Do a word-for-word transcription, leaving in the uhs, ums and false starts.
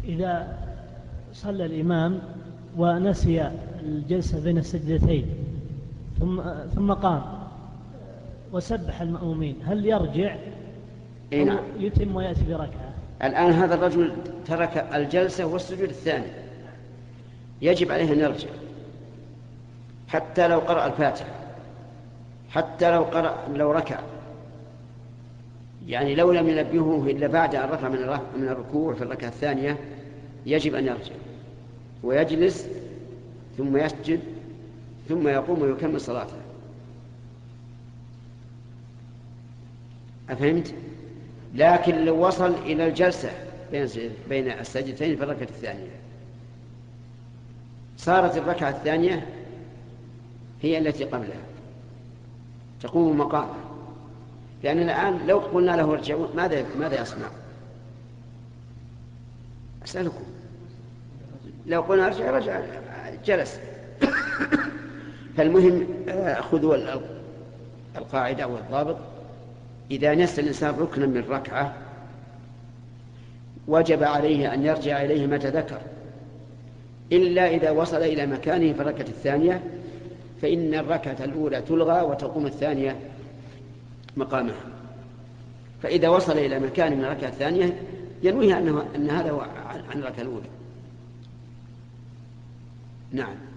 إذا صلى الإمام ونسي الجلسة بين السجدتين ثم ثم قام وسبح المأمومين، هل يرجع أو نعم. يتم ويأتي بركعة؟ الآن هذا الرجل ترك الجلسة والسجود الثاني، يجب عليه أن يرجع حتى لو قرأ الفاتحة، حتى لو قرأ لو ركع، يعني لو لم ينبهه إلا بعد أن رفع من الركوع في الركعة الثانية يجب أن يرجع ويجلس ثم يسجد ثم يقوم ويكمل صلاته. أفهمت؟ لكن لو وصل إلى الجلسة بين السجدتين في الركعة الثانية صارت الركعة الثانية هي التي قبلها تقوم مقامه، لأن الآن لو قلنا له ارجعوا ماذا ماذا يصنع؟ أسألكم، لو قلنا ارجع رجع جلس. فالمهم خذوا القاعدة والضابط، إذا نسى الإنسان ركنا من ركعة وجب عليه أن يرجع إليه متى ذكر، إلا إذا وصل إلى مكانه في الركعة الثانية فإن الركعة الأولى تلغى وتقوم الثانية مقامها. فإذا وصل إلى مكان من الركعة الثانية ينويها أنه أن هذا هو عن الركعة الأولى. نعم.